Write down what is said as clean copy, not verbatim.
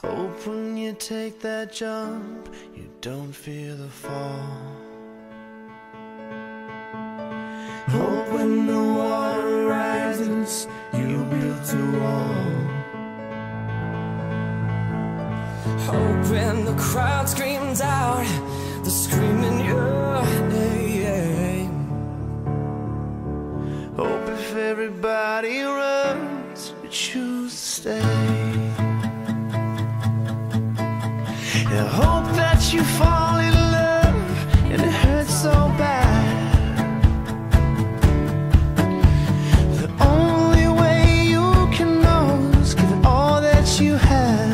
Hope when you take that jump, you don't fear the fall. Hope when the water rises, you build a wall. Hope when the crowd screams out, they're screaming your name. Hope if everybody runs, you choose to stay. And hope that you fall in love and it hurts so bad. The only way you can know is give it all that you have.